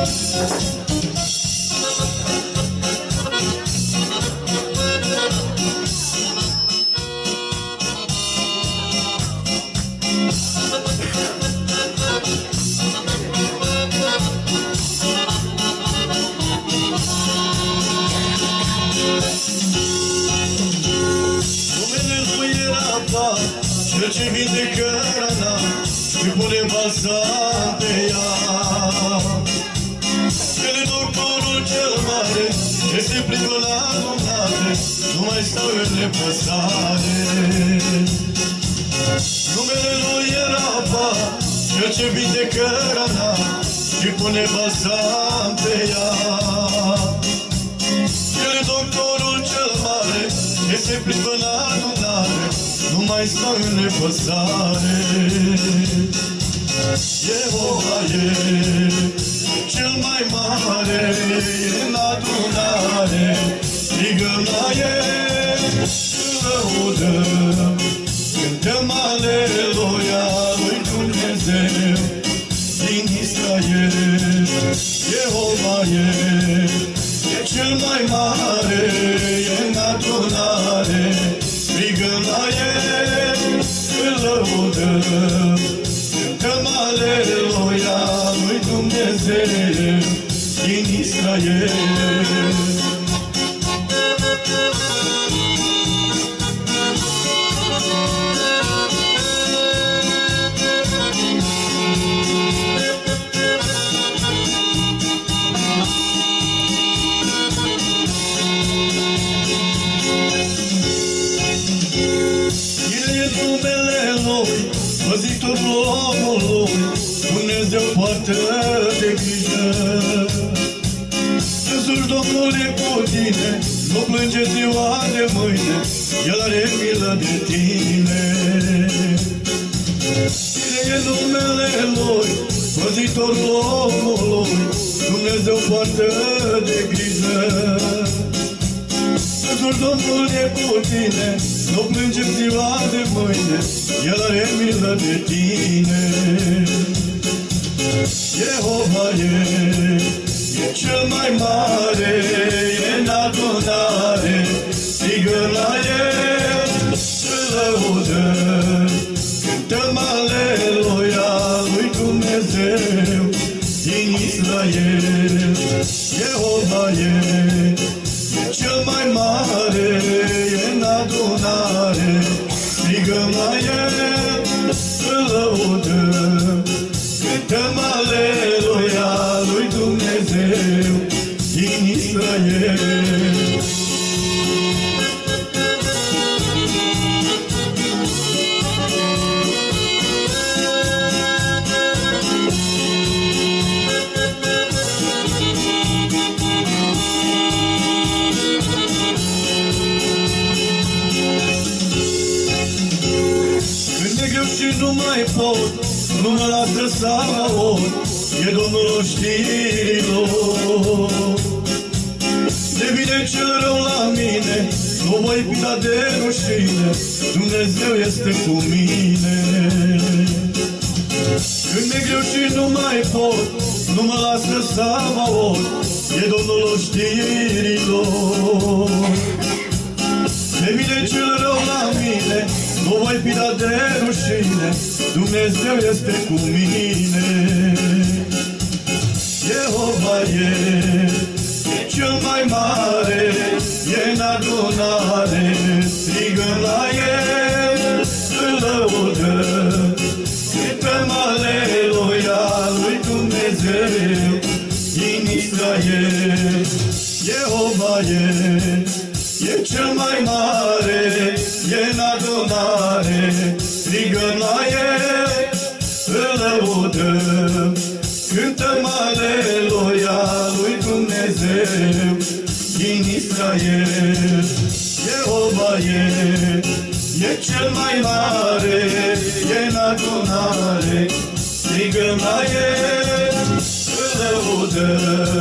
Cel ce vindecă rana și pune balsam pe ea. El e doctorul cel mare, ce se plimbă la adunare, nu mai stau în nepăsare. Numele lui era Pa, cel ce vindecă rana și pune balsam pe ea. El e doctorul cel mare, ce se plimbă la adunare, nu mai stau în nepăsare. Jehova e cel mai mare în adunare, strigăm la El, îl lăudăm, cântăm aleluia lui Dumnezeu din Israel. Jehova e cel mai mare în adunare, strigăm la El, îl lăudăm, cântăm aleluia lui Dumnezeu din Israel. Păzitorul omului, Dumnezeu poartă de grijă. Însuși Domnul e cu tine, nu plânge ziua de mâine, El are milă de tine. Cine e numele Lui, Păzitorul omului, Dumnezeu poartă de grijă. Însuși Domnul e cu tine, nu plângem ziua de mâine, El are milă de tine. Jehova e cel mai mare în adunare, strigăm la El, îl lăudăm, cântăm aleluia lui Dumnezeu din Israel. Jehova e cel mai mare în adunare, strigăm la El, îl lăudăm, cântăm aleluia lui Dumnezeu din Israel. Și nu mai pot, nu mă lasă Sabaot, e Domnul oștirilor. De vine cel rău la mine, nu voi pita de rușine, Dumnezeu este cu mine. Când e greu și nu mai pot, nu mă lasă Sabaot, e Domnul oștirilor. De vine cel rău la mine, nu voi pita de rușine, Dumnezeu este cu mine. Jehova e cel mai mare, e în adunare, strigăm la El, îl lăudăm, cântăm aleluia lui Dumnezeu din Israel. Jehova e cel mai mare, e în adunare, strigăm la El, îl lăudăm, cântăm aleluia lui Dumnezeu din Israel. Jehova e cel mai mare, e în adunare, strigăm la El, îl lăudăm,